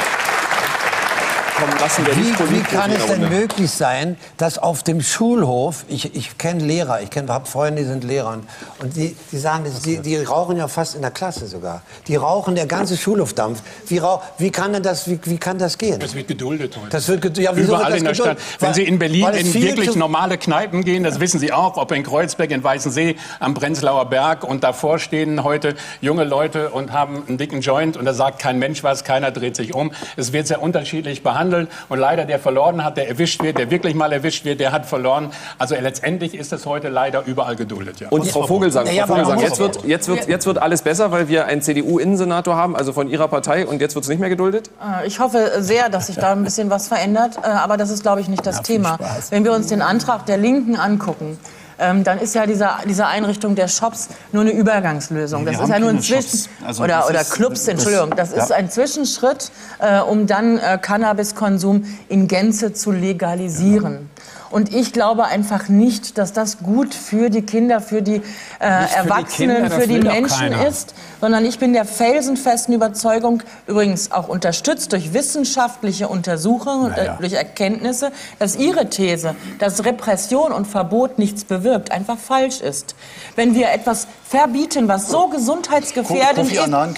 kommen lassen. Wie kann es denn möglich sein, dass auf dem Schulhof, ich kenne Lehrer, habe Freunde, die sind Lehrer, und die sagen, die rauchen ja fast in der Klasse sogar. Die rauchen, der ganze Schulhof dampft. Wie kann das gehen? Das wird geduldet heute. Das wird überall in der Stadt. Wenn Sie in Berlin in wirklich normale Kneipen gehen, das wissen Sie auch, ob in Kreuzberg, in Weißensee, am Prenzlauer Berg, und davor stehen heute junge Leute und haben einen dicken Joint und da sagt kein Mensch was, keiner dreht sich um. Es wird sehr unterschiedlich behandelt. Und leider, der verloren hat, der erwischt wird, der wirklich mal erwischt wird, der hat verloren. Also letztendlich ist es heute leider überall geduldet. Ja. Und Frau Vogelsang, jetzt wird alles besser, weil wir einen CDU-Innensenator haben, also von Ihrer Partei, und jetzt wird es nicht mehr geduldet? Ich hoffe sehr, dass sich da ein bisschen was verändert. Aber das ist, glaube ich, nicht das Thema. Wenn wir uns den Antrag der Linken angucken, dann ist ja diese Einrichtung der Shops nur eine Übergangslösung. Das ist ja nur ein oder Clubs, Entschuldigung. Das ist ein Zwischenschritt, um dann Cannabiskonsum in Gänze zu legalisieren. Und ich glaube einfach nicht, dass das gut für die Kinder, für die Erwachsenen, für die Menschen ist, sondern ich bin der felsenfesten Überzeugung, übrigens auch unterstützt durch wissenschaftliche Untersuchungen und durch Erkenntnisse, dass Ihre These, dass Repression und Verbot nichts bewirkt, einfach falsch ist. Wenn wir etwas verbieten, was so gesundheitsgefährdend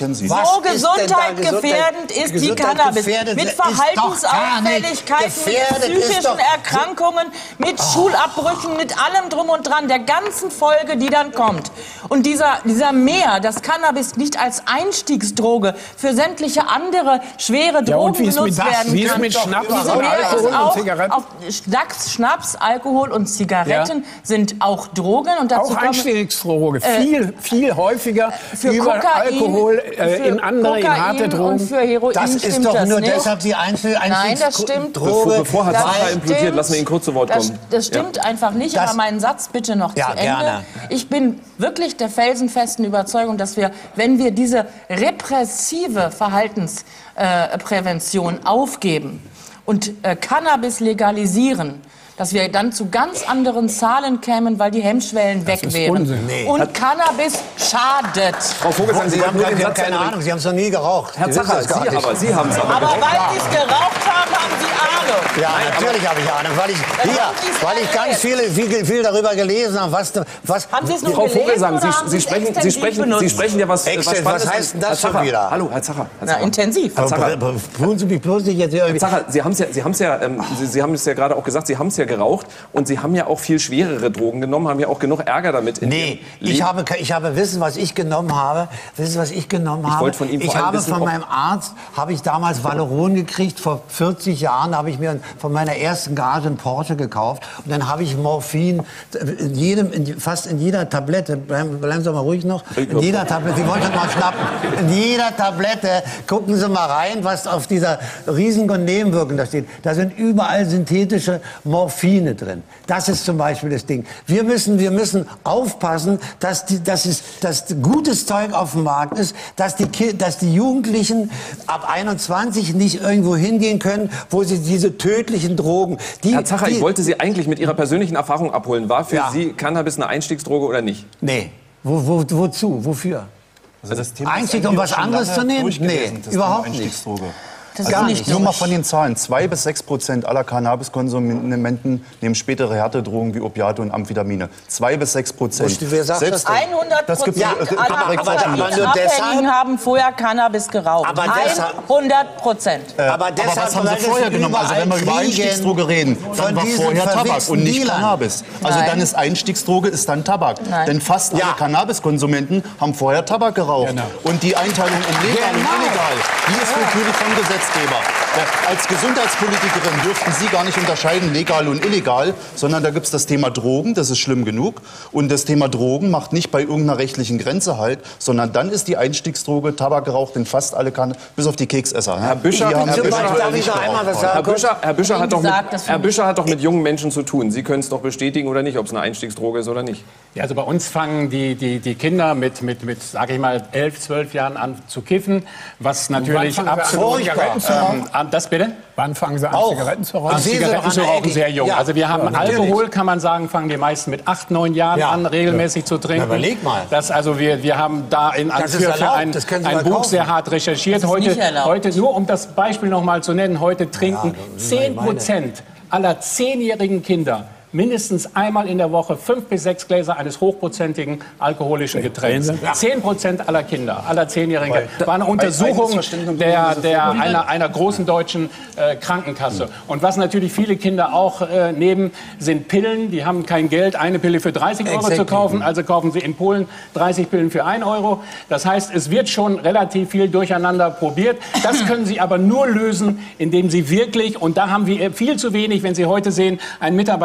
ist wie Cannabis, mit Verhaltensauffälligkeiten, mit psychischen Erkrankungen, mit Schulabbrüchen, mit allem drum und dran, der ganzen Folge, die dann kommt. Und dieser dass Cannabis nicht als Einstiegsdroge für sämtliche andere schwere Drogen benutzt werden kann. Wie ist mit Schnaps, Alkohol und Zigaretten? Schnaps, Alkohol und Zigaretten sind auch Drogen. Und dazu auch Einstiegsdroge, viel häufiger für über Kokain, Alkohol in andere, in harte Drogen. Und für Heroin das ist doch nur nicht. Deshalb die Einstiegsdroge. Nein, das stimmt. Bevor Herr Zacher implodiert, lassen wir ihn kurz zu Wort kommen. Das stimmt einfach nicht, aber meinen Satz bitte noch zu Ende. Gerne. Ich bin wirklich der felsenfesten Überzeugung, dass wir, wenn wir diese repressive Verhaltensprävention aufgeben und Cannabis legalisieren, dass wir dann zu ganz anderen Zahlen kämen, weil die Hemmschwellen weg wären. Und Cannabis schadet. Frau Vogelsang, Sie haben keine Ahnung, Sie haben es noch nie geraucht. Herr Zacher, Sie haben es aber Aber weil Sie es geraucht haben, haben Sie Ahnung. Ja, natürlich habe ich Ahnung, weil ich ganz viel darüber gelesen habe. Was haben Sie es nur Frau gelesen, Vogelsang, Sie sprechen ja was Spannendes. Was heißt denn das schon wieder? Hallo, Herr Zacher. Intensiv. Herr Zacher, tun Sie mich bloß nicht jetzt irgendwie. Herr Zacher, Sie haben es ja gerade auch gesagt, Sie haben es ja geraucht und Sie haben ja auch viel schwerere Drogen genommen, haben ja auch genug Ärger damit. Ich habe wissen, was ich genommen habe. Wissen, was ich genommen habe? wollte von Ihnen vor allem wissen, von meinem Arzt habe ich damals Valoron gekriegt. Vor 40 Jahren habe ich mir von meiner ersten Gage einen Porsche gekauft und dann habe ich Morphin fast in jeder Tablette. Bleiben Sie mal ruhig noch. In jeder Tablette. Sie wollten mal schnappen. In jeder Tablette gucken Sie mal rein, was auf dieser riesigen Nebenwirkung da steht. Da sind überall synthetische Morphine drin. Das ist zum Beispiel das Ding. Wir müssen aufpassen, dass gutes Zeug auf dem Markt ist, dass die Jugendlichen ab 21 nicht irgendwo hingehen können, wo sie diese tödlichen Drogen... Herr Zacher, ich wollte Sie eigentlich mit Ihrer persönlichen Erfahrung abholen. War für Sie Cannabis eine Einstiegsdroge oder nicht? Nee. Wozu? Wofür? Also das Thema Einstieg, um was anderes zu nehmen? Nee, überhaupt nicht. Das gar nicht nur mal von den Zahlen. 2-6% aller Cannabiskonsumenten nehmen spätere Härtedrogen wie Opiate und Amphetamine. 2-6%. Wer sagt das? 100% aller Abhängigen haben vorher Cannabis geraucht. 100%. Aber was haben sie vorher genommen? Also wenn wir über Einstiegsdroge reden, dann war vorher Tabak und nicht Cannabis. Also dann ist Einstiegsdroge dann Tabak. Denn fast alle Cannabiskonsumenten haben vorher Tabak geraucht. Genau. Und die Einteilung in legal und illegal, die ist willkürlich vom Gesetz. Als Gesundheitspolitikerin dürften Sie gar nicht unterscheiden, legal und illegal, sondern da gibt es das Thema Drogen, das ist schlimm genug. Und das Thema Drogen macht nicht bei irgendeiner rechtlichen Grenze halt, sondern dann ist die Einstiegsdroge Tabak geraucht in fast alle bis auf die Keksesser. Herr Büscher hat doch mit jungen Menschen zu tun. Sie können es doch bestätigen oder nicht, ob es eine Einstiegsdroge ist oder nicht. Ja, also bei uns fangen die Kinder mit sage ich mal, 11, 12 Jahren an zu kiffen, was natürlich absolut... Das bitte? Wann fangen Sie an, Zigaretten zu rauchen? Zigaretten zu rauchen sehr jung. Also wir haben Alkohol, kann man sagen, fangen die meisten mit 8, 9 Jahren an, regelmäßig zu trinken. Überleg mal. Wir haben da für ein Buch sehr hart recherchiert. Heute, nur um das Beispiel noch mal zu nennen, heute trinken 10% aller 10-jährigen Kinder mindestens einmal in der Woche 5 bis 6 Gläser eines hochprozentigen alkoholischen Getränks. 10% aller Kinder, aller 10-Jährigen. War eine Untersuchung einer großen deutschen Krankenkasse. Und was natürlich viele Kinder auch nehmen, sind Pillen. Die haben kein Geld, eine Pille für 30 Euro zu kaufen. Also kaufen sie in Polen 30 Pillen für 1 Euro. Das heißt, es wird schon relativ viel durcheinander probiert. Das können sie aber nur lösen, indem sie wirklich, und da haben wir viel zu wenig, wenn Sie heute sehen, ein Mitarbeiter eines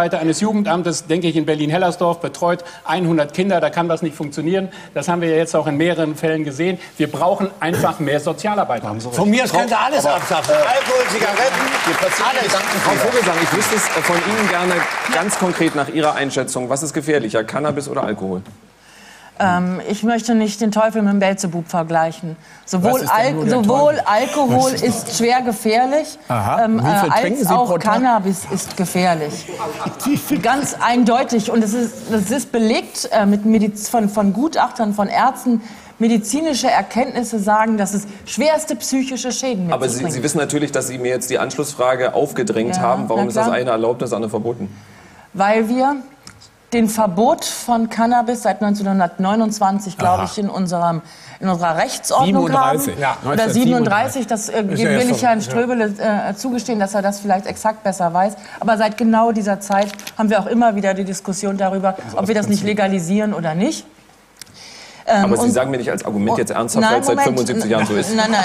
Jugendamtes, denke ich, in Berlin-Hellersdorf betreut 100 Kinder, da kann das nicht funktionieren. Das haben wir ja jetzt auch in mehreren Fällen gesehen. Wir brauchen einfach mehr Sozialarbeiter. Von mir aus könnte alles abschaffen. Alkohol, Zigaretten, alles. Frau Vogelsang, ich wüsste es von Ihnen gerne ganz konkret nach Ihrer Einschätzung. Was ist gefährlicher, Cannabis oder Alkohol? Ich möchte nicht den Teufel mit dem Beelzebub vergleichen. Sowohl Alkohol ist schwer gefährlich, als auch Cannabis ist gefährlich. Ganz eindeutig. Und es ist belegt von Gutachtern, von Ärzten. Medizinische Erkenntnisse sagen, dass es schwerste psychische Schäden mit Aber sich bringt. Sie wissen natürlich, dass Sie mir jetzt die Anschlussfrage aufgedrängt haben. Warum ist das eine erlaubt, das andere verboten? Weil wir den Verbot von Cannabis seit 1929, glaube ich, in unserer Rechtsordnung 37, haben. ja, Oder 37, das will ich Herrn Ströbele zugestehen, dass er das vielleicht exakt besser weiß. Aber seit genau dieser Zeit haben wir auch immer wieder die Diskussion darüber, ob wir das nicht legalisieren oder nicht. Aber Sie sagen mir nicht als Argument jetzt ernsthaft, weil es seit 75 Jahren so ist. Nein.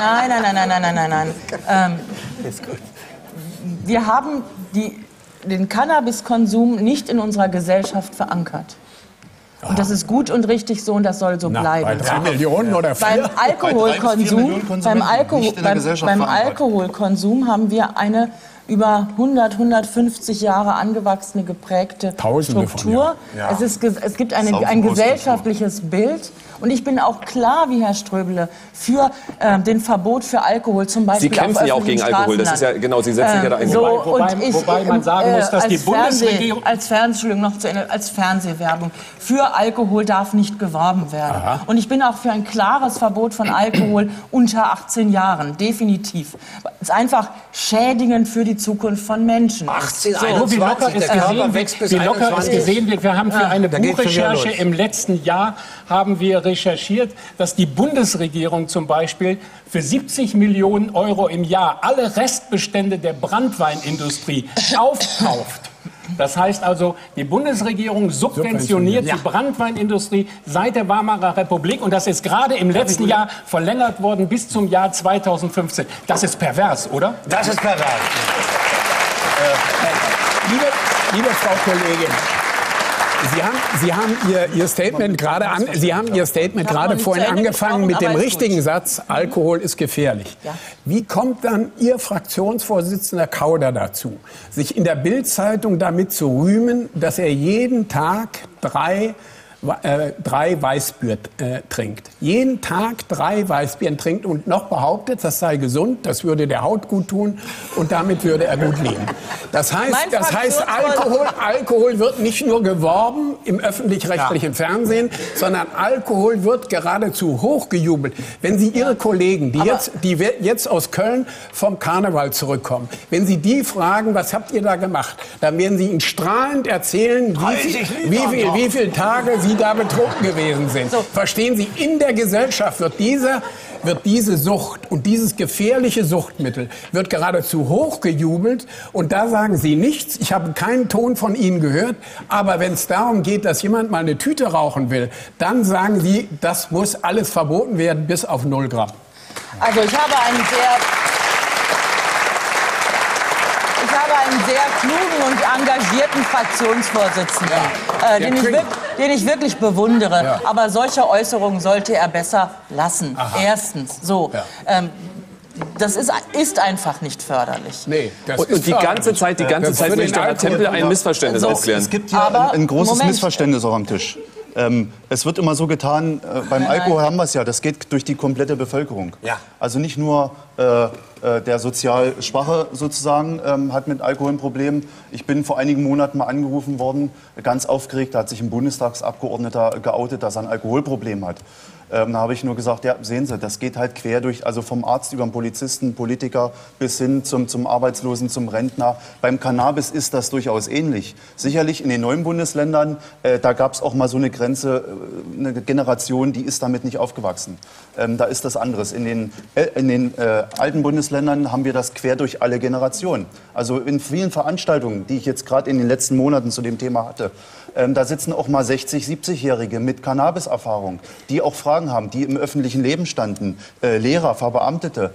Wir haben den Cannabiskonsum nicht in unserer Gesellschaft verankert. Und das ist gut und richtig so und das soll so bleiben. Bei 3 Millionen oder 4? Beim Alkoholkonsum haben wir eine über 150 Jahre angewachsene, geprägte Struktur. Es gibt ein gesellschaftliches Bild. Und ich bin auch klar, wie Herr Ströbele, für den Verbot für Alkohol zum Beispiel. Sie kämpfen ja auch gegen Alkohol, das ist ja genau, Sie setzen sich ja da ein. Wobei man sagen muss, dass die Bundesregierung... Als Fernsehwerbung. Für Alkohol darf nicht geworben werden. Aha. Und ich bin auch für ein klares Verbot von Alkohol unter 18 Jahren, definitiv. Es ist einfach schädigend für die Zukunft von Menschen. 18, wie locker es gesehen wird. Wir haben für eine Buchrecherche im letzten Jahr recherchiert, dass die Bundesregierung zum Beispiel für 70 Millionen Euro im Jahr alle Restbestände der Branntweinindustrie aufkauft. Das heißt also, die Bundesregierung subventioniert die Branntweinindustrie seit der Weimarer Republik und das ist gerade im letzten Jahr verlängert worden bis zum Jahr 2015. Das ist pervers, oder? Das ist pervers. Liebe Frau Kollegin, Sie haben Ihr Statement gerade vorhin angefangen mit dem richtigen Satz, Alkohol ist gefährlich. Ja. Wie kommt dann Ihr Fraktionsvorsitzender Kauder dazu, sich in der Bild-Zeitung damit zu rühmen, dass er jeden Tag drei Weißbier trinkt. Jeden Tag 3 Weißbier trinkt und noch behauptet, das sei gesund, das würde der Haut gut tun und damit würde er gut leben. Das heißt Alkohol wird nicht nur geworben im öffentlich-rechtlichen Fernsehen, sondern Alkohol wird geradezu hochgejubelt. Wenn Sie Ihre Kollegen, die jetzt aus Köln vom Karneval zurückkommen, wenn Sie die fragen, was habt ihr da gemacht, dann werden Sie Ihnen strahlend erzählen, wie viele Tage Sie da betrunken gewesen sind. So. Verstehen Sie, in der Gesellschaft wird diese Sucht und dieses gefährliche Suchtmittel wird geradezu hochgejubelt und da sagen Sie nichts. Ich habe keinen Ton von Ihnen gehört, aber wenn es darum geht, dass jemand mal eine Tüte rauchen will, dann sagen Sie, das muss alles verboten werden bis auf 0 Gramm. Also ich habe einen sehr klugen und engagierten Fraktionsvorsitzenden, den ich wirklich bewundere. Ja. Aber solche Äußerungen sollte er besser lassen. Aha. Erstens. So. Ja. Das ist einfach nicht förderlich. Nee, und die ganze Zeit möchte Herr Tempel ein Missverständnis aufklären. Es gibt ja ein großes Missverständnis auch am Tisch. Es wird immer so getan, beim Alkohol haben wir es ja, das geht durch die komplette Bevölkerung. Ja. Also nicht nur der sozial Schwache sozusagen hat mit Alkohol ein Problem. Ich bin vor einigen Monaten mal angerufen worden, ganz aufgeregt, da hat sich ein Bundestagsabgeordneter geoutet, dass er ein Alkoholproblem hat. Da habe ich nur gesagt, ja, sehen Sie, das geht halt quer durch, also vom Arzt über den Polizisten, Politiker bis hin zum Arbeitslosen, zum Rentner. Beim Cannabis ist das durchaus ähnlich. Sicherlich in den neuen Bundesländern, da gab es auch mal so eine Grenze, eine Generation, die ist damit nicht aufgewachsen. Da ist das anderes. In den alten Bundesländern haben wir das quer durch alle Generationen. Also in vielen Veranstaltungen, die ich jetzt gerade in den letzten Monaten zu dem Thema hatte, da sitzen auch mal 60-, 70-Jährige mit Cannabis-Erfahrung, die auch Fragen haben, die im öffentlichen Leben standen, Lehrer, Verbeamtete.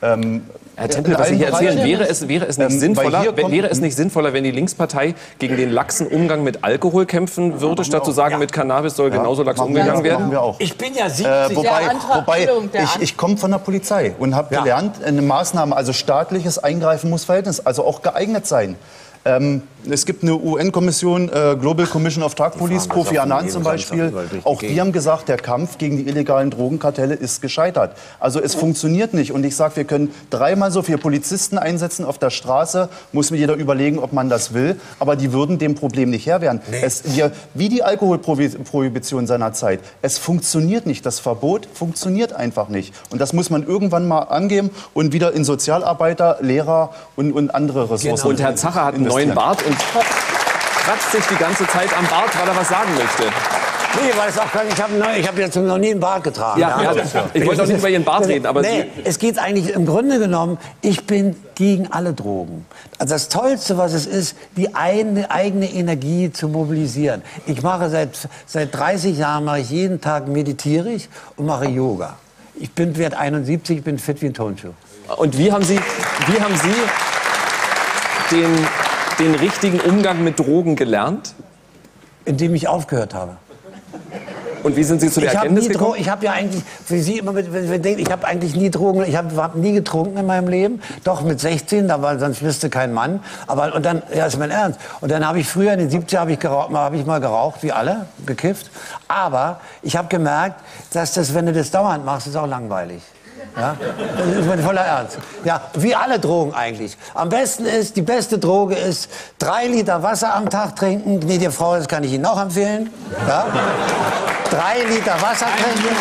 Herr Tempel, was Sie hier erzählen, wäre es nicht sinnvoller, wenn die Linkspartei gegen den laxen Umgang mit Alkohol kämpfen würde, statt zu sagen, mit Cannabis soll genauso lax umgegangen werden? Wir auch. Ich bin ja 70. Wobei ich komme von der Polizei und habe gelernt, eine Maßnahme, also staatliches Eingreifen muss Verhältnis, also auch geeignet sein. Es gibt eine UN-Kommission, Global Commission of Drug Police, Kofi Annan zum Beispiel. Auch die haben gesagt, der Kampf gegen die illegalen Drogenkartelle ist gescheitert. Also es funktioniert nicht. Und ich sage, wir können 3-mal so viele Polizisten einsetzen auf der Straße. Muss mir jeder überlegen, ob man das will. Aber die würden dem Problem nicht Herr werden. Wie die Alkoholprohibition seiner Zeit. Es funktioniert nicht. Das Verbot funktioniert einfach nicht. Und das muss man irgendwann mal angehen und wieder in Sozialarbeiter, Lehrer und andere Ressourcen. Und Herr Zacher hat einen neuen Bart und kratzt sich die ganze Zeit am Bart, weil er was sagen möchte. Nee, weil es auch gar nicht, ich habe jetzt noch nie einen Bart getragen. Ich wollte auch nicht über Ihren Bart reden, aber es geht eigentlich im Grunde genommen, ich bin gegen alle Drogen. Also das Tollste, was es ist, die eigene Energie zu mobilisieren. Ich mache seit 30 Jahren, mache ich jeden Tag meditiere ich und mache Yoga. Ich werde 71, ich bin fit wie ein Turnschuh. Und wie haben Sie den richtigen Umgang mit Drogen gelernt? Indem ich aufgehört habe. Und wie sind Sie zu der Erkenntnis gekommen? Ich habe ja eigentlich, wie Sie immer denken, ich habe eigentlich nie Drogen, ich habe nie getrunken in meinem Leben. Doch mit 16, sonst wüsste kein Mann. Und dann, ja, ist mein Ernst. Und dann habe ich früher in den 70er habe ich mal geraucht, wie alle, gekifft. Aber ich habe gemerkt, dass wenn du das dauernd machst, ist auch langweilig. Ja? Das ist mein voller Ernst. Ja, wie alle Drogen eigentlich. Am besten die beste Droge ist 3 Liter Wasser am Tag trinken. Gnädige Frau, das kann ich Ihnen auch empfehlen. Ja? 3 Liter Wasser trinken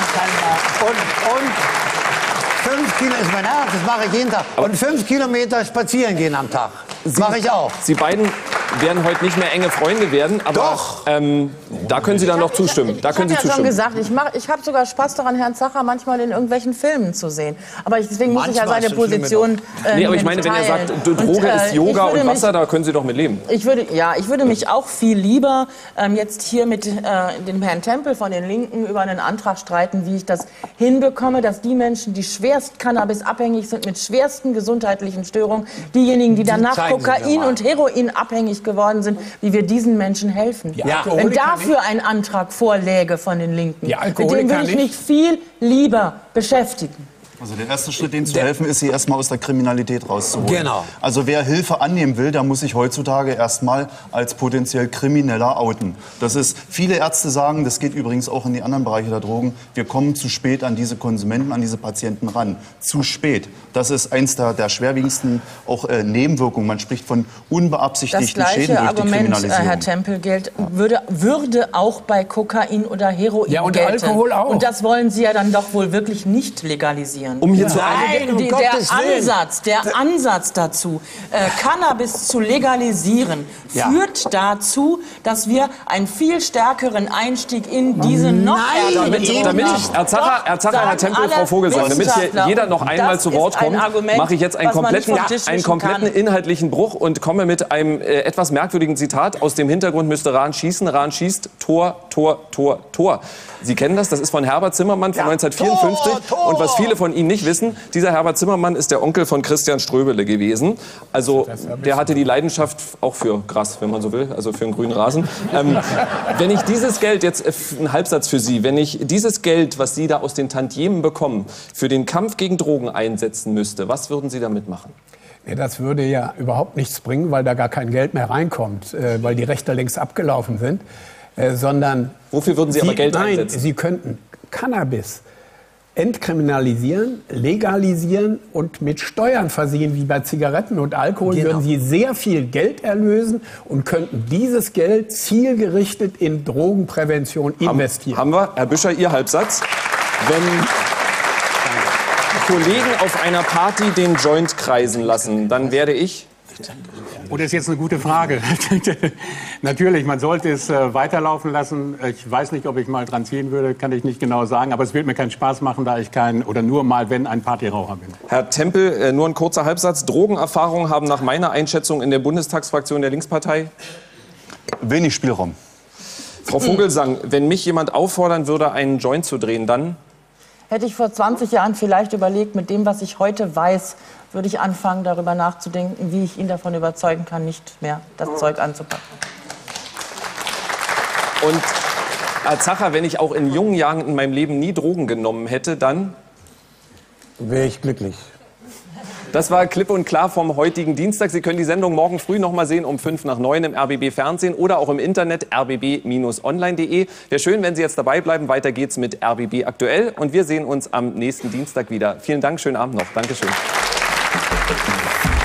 und 5 Kilo, ist mein Ernst, das mache ich jeden Tag. Und 5 Kilometer spazieren gehen am Tag. Das mache ich auch. Sie beiden werden heute nicht mehr enge Freunde werden, aber da können Sie dann noch zustimmen. Ich habe ja schon gesagt, ich habe sogar Spaß daran, Herrn Zacher manchmal in irgendwelchen Filmen zu sehen. Aber deswegen muss ich ja seine Position nee, aber ich meine, wenn er sagt, Droge ist Yoga und Wasser, da können Sie doch mit leben. Ich würde mich auch viel lieber jetzt hier mit dem Herrn Tempel von den Linken über einen Antrag streiten, wie ich das hinbekomme, dass die Menschen, die schwerst cannabisabhängig sind, mit schwersten gesundheitlichen Störungen, diejenigen, die danach Kokain und Heroin abhängig geworden sind, wie wir diesen Menschen helfen. Wenn dafür ein Antrag vorläge von den Linken, mit dem würde ich mich viel lieber beschäftigen. Also der erste Schritt, denen zu helfen, ist, sie erstmal aus der Kriminalität rauszuholen. Genau. Also wer Hilfe annehmen will, der muss sich heutzutage erstmal als potenziell Krimineller outen. Das ist, viele Ärzte sagen, das geht übrigens auch in die anderen Bereiche der Drogen, wir kommen zu spät an diese Konsumenten, an diese Patienten ran. Zu spät. Das ist eins der schwerwiegendsten auch Nebenwirkungen. Man spricht von unbeabsichtigten Schäden durch die Kriminalisierung. Das gleiche Argument, Herr Tempel, würde auch bei Kokain oder Heroin und gelten. Alkohol auch. Und das wollen Sie ja dann doch wohl wirklich nicht legalisieren. Um hier Der Ansatz dazu, Cannabis zu legalisieren, führt dazu, dass wir einen viel stärkeren Einstieg in diese noch damit Herr Zacher, Herr Tempel, Frau Vogelsang, damit hier jeder noch einmal zu Wort kommt, mache ich jetzt einen kompletten inhaltlichen Bruch und komme mit einem etwas merkwürdigen Zitat. Aus dem Hintergrund müsste Rahn schießen. Rahn schießt, Tor, Tor, Tor, Tor. Sie kennen das ist von Herbert Zimmermann von 1954. Tor. Und was viele von Ihnen nicht wissen, dieser Herbert Zimmermann ist der Onkel von Christian Ströbele gewesen. Also der hatte die Leidenschaft auch für Gras, wenn man so will, also für einen grünen Rasen. Wenn ich dieses Geld, jetzt ein Halbsatz für Sie, wenn ich dieses Geld, was Sie da aus den Tantiemen bekommen, für den Kampf gegen Drogen einsetzen müsste, was würden Sie damit machen? Ja, das würde ja überhaupt nichts bringen, weil da gar kein Geld mehr reinkommt, weil die Rechte längst abgelaufen sind, sondern... Wofür würden Sie aber Geld einsetzen? Sie könnten Cannabis entkriminalisieren, legalisieren und mit Steuern versehen, wie bei Zigaretten und Alkohol, würden Sie sehr viel Geld erlösen und könnten dieses Geld zielgerichtet in Drogenprävention investieren. Haben wir, Herr Büscher, Ihr Halbsatz. Wenn Kollegen auf einer Party den Joint kreisen lassen, dann werde ich... Oh, das ist jetzt eine gute Frage. Natürlich, man sollte es weiterlaufen lassen. Ich weiß nicht, ob ich mal dran ziehen würde, kann ich nicht genau sagen. Aber es wird mir keinen Spaß machen, da ich nur mal, wenn, ein Partyraucher bin. Herr Tempel, nur ein kurzer Halbsatz. Drogenerfahrungen haben nach meiner Einschätzung in der Bundestagsfraktion der Linkspartei wenig Spielraum. Frau Vogelsang, wenn mich jemand auffordern würde, einen Joint zu drehen, dann... hätte ich vor 20 Jahren vielleicht überlegt, mit dem, was ich heute weiß, würde ich anfangen, darüber nachzudenken, wie ich ihn davon überzeugen kann, nicht mehr das Zeug anzupacken. Und Herr Zacher, wenn ich auch in jungen Jahren in meinem Leben nie Drogen genommen hätte, dann wäre ich glücklich. Das war klipp und klar vom heutigen Dienstag. Sie können die Sendung morgen früh noch mal sehen um 8:55 im RBB Fernsehen oder auch im Internet rbb-online.de. Wäre schön, wenn Sie jetzt dabei bleiben. Weiter geht's mit RBB aktuell und wir sehen uns am nächsten Dienstag wieder. Vielen Dank, schönen Abend noch. Dankeschön.